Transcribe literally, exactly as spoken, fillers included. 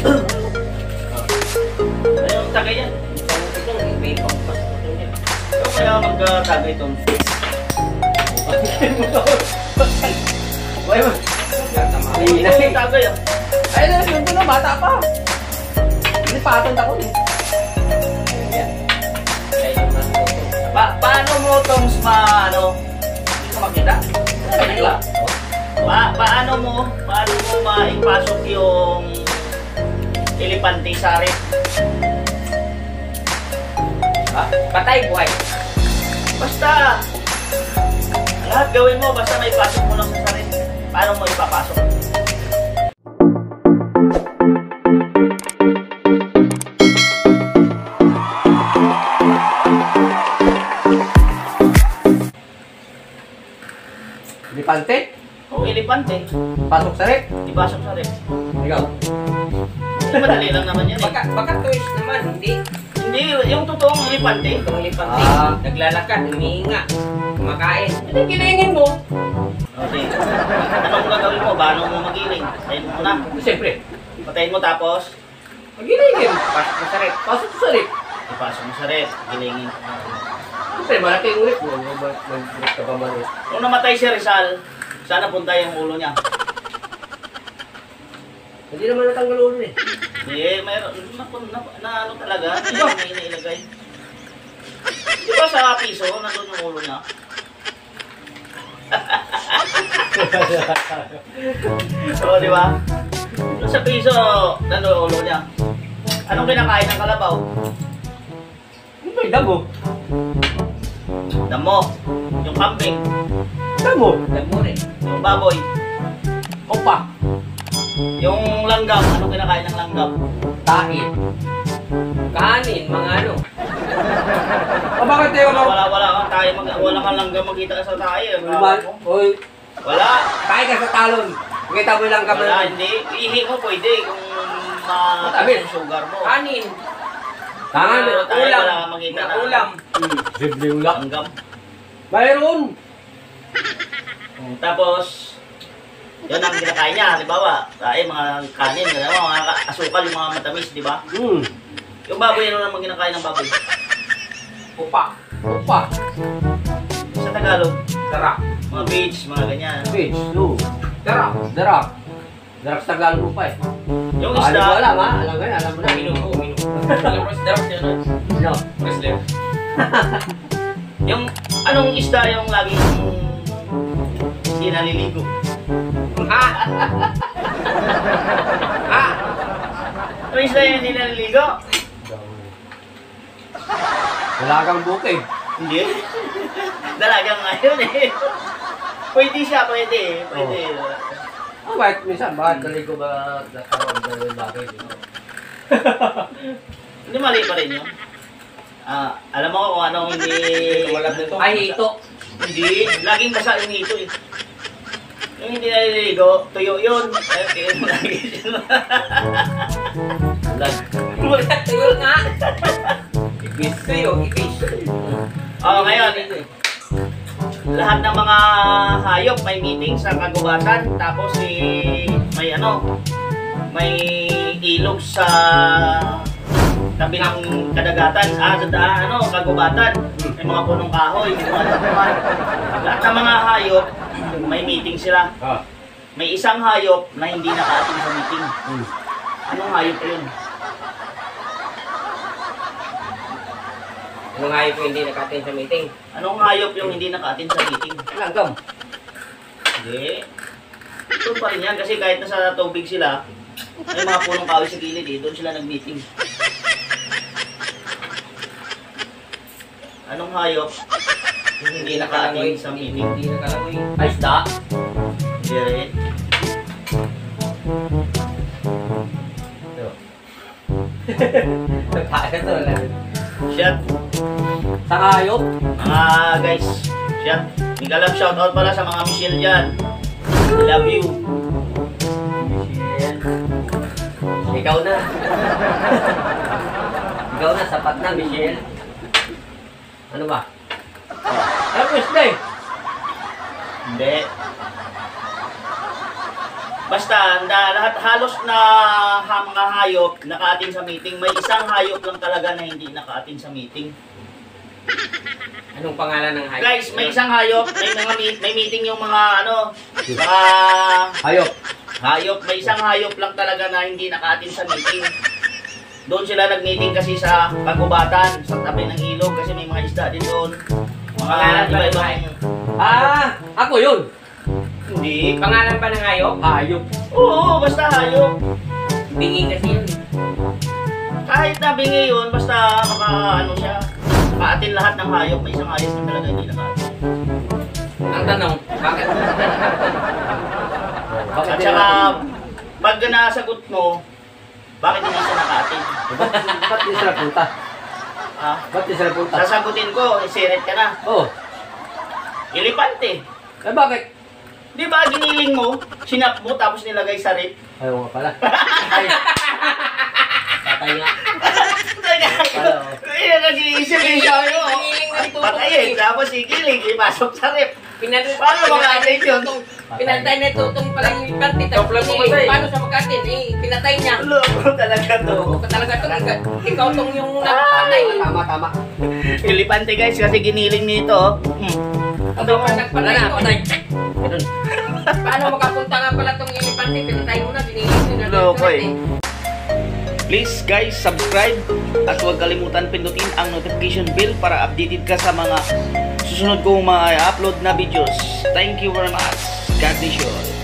Ayun, tagay yan. Ito kaya mag-tagay itong face. Uy, uy. Ito yung tagay ah. Ay, na, yun ko na, bata pa. Hindi patent ako eh. Pa paano mo itong ma, ano, hindi ko makita? Bigla. Pa paano mo, paano mo maipasok yung elepante sa rep? Ha? Patay, buhay. Basta, lahat gawin mo, basta may pasok mo lang sa rep. Paano mo ipapasok? Elepante? Kung elepante, Pasok sa rep? ipasok sa rep. Ikaw? Hindi, madali lang naman yan eh. Baka, baka twist naman, hindi. Hindi, yung totoong elepante. Itong lipante, Ah. naglalakad, humihinga, kumakain. Hindi, kinahingin mo. Okay. Anong gagawin mo? Paano mo magiling? Patayin mo muna. Siyempre. Patayin mo tapos, Magilingin. Pasok mo sa rep. Pasok sa rep. ipasok mo sa rep. Gilingin. Siyempre, malaki yung rep mo. Mag-rep ka pa ba rep? Nung namatay si Rizal, sana punta yung ulo niya. Hindi naman natanggal ulo eh. Eh, mayroon, na, na, na ano talaga, may, may nailagay. Di ba sa piso, nandun yung ulo niya? Oo, di ba? Doon sa piso, nandun yung ulo niya. Anong kinakain ng kalabaw? Ano ba yung damo? Damo, yung kambing, Damo? Dagmo rin. yung baboy, Opa. yung langgam, anong kinakain ng langgam? Tain. Kanin, mga ano. O bakit tayo Wala, ka? wala, wala kang tayo, mag, wala kang langgam magkita ka sa tayo. Uy, Uy, Wala. tayo ka sa talon. Kita mo lang kami. Wala, hindi. Ihi mo pwede kung mataas Matamis. yung sugar mo. Kanin. Tangan. Pero tayo Ulam. wala kang makita Na na ulam. Hmm, simple ulam. langgam. Mayroon. Tapos, yun ang kinakain niya. Halimbawa, tayo mga kanin, halimbawa, mga ka- asukal, yung mga matamis, di ba? Hmm. Yung baboy, ano naman kinakain ng baboy? Opa. Opa. Sa Tagalog, Darak. mga beach, mga ganyan. Fish. Lu. Darak. Darak. Darak sa Tagalog mo pa eh. Yung Alam mo isda, alam ha? Alam mo yan. Alam mo na. Minum ko, minum. Alam mo, darap siya na. No. Wrestler. yung anong isda yung laging hindi naliligo? Ha? Ha? Anong isda yung hindi naliligo? Wala kang bukid. Hindi. Dalagang ngayon eh. Pwede siya, pwede. Pwede. Ah, bakit minsan? Bakit naligo ba karoon ng bagay? Hindi mali pa rin yun. Ah, alam mo kung anong hindi... Tumalab nito. Ay, hito. Hindi. Laging basa yung hito eh. Yung hindi naliligo, tuyo yun. Ay, kaya mo lagi siya. Ulan. Wala, tuyo nga. Ipis tuyo, ipis. Oo, ngayon. Lahat ng mga hayop may meeting sa kagubatan. Tapos eh, may ano, may ilog sa tabi ng kadagatan. Ah, sa daan, ano, kagubatan. May mga punong kahoy, may mga tapuan. Lahat ng mga hayop, may meeting sila. Ah. May isang hayop na hindi nakaating sa meeting. Hmm. Anong hayop yun? Anong hayop yung hindi nakatin sa meeting? Anong hayop yung hindi nakaatin sa meeting? Langgam. Hindi. Ito pa rin yan kasi kahit nasa tubig sila, may mga punong kahoy sa gilid eh, doon sila nag-meeting. Anong hayop yung hindi nakaatin sa meeting? Hindi nakalangoy. Ay, isda. Hindi rin. Nagkaya to. Shot. Sa hayop. Mga guys, shot. Migalap shoutout pala sa mga Michelle dyan. I love you. Michelle. Ikaw na. Ikaw na, sapat na, Michelle. Ano ba? Ano po isda eh? Hindi. Basta, na, lahat halos na ha, mga hayop nakaatin sa meeting. May isang hayop lang talaga na hindi nakaatin sa meeting. Anong pangalan ng hayop? Guys, may isang hayop, may mga meet, may meeting yung mga ano, mga Hayop. hayop. May isang hayop lang talaga na hindi nakaatin sa meeting. Doon sila nag-meeting kasi sa kagubatan, sa tabi ng ilog kasi may mga isda din doon. Mga Pangalan ba ng iba-ibang hayop? Ah, ako yun. hindi. Pangalan ba ng hayop? Hayop. Oo, basta hayop. Bingi kasi yun. Kahit na bingi yun, basta maka ano siya, makaatin lahat ng hayop. May isang hayop na talaga hindi nakaatin. Ang tanong, bakit? Bakit At din saka, natin- pag nasagot mo, bakit hindi siya nakaatin? Ba't ba't di sila punta? Ha? Ba't di sila punta? Sasagutin ko, isirit ka na. Oh, Elepante. eh bakit? Di ba giniling mo, sinap mo, tapos nilagay sa rip? Ayaw nga pala. Patay. Patay nga. Ayaw. Ay, nag-iisip yung sayo. Giniling ng tutok Patayin, eh. tapos ikiling, ipasok sa rip. Pinatay. Paano makakain yun? Pinatay na tutong pala yung ibante. Tapos Kaplan mo eh, patay. paano sa magkatin? Eh, pinatay niya. Loko talaga to. Oo, ka talaga to. Ikaw- Ikaw tong yung napatay. Tama, tama. Elepante guys, kasi giniling nito. Hmm. Ano ba nagpatay Wala na, to? patay. Ganun. Paano makapunta nga pala tong elepante? Pinatay mo na, dinilis mo na. Loko eh. Please guys, subscribe at huwag kalimutan pindutin ang notification bell para updated ka sa mga susunod kong mga upload na videos. Thank you very much. God bless you all.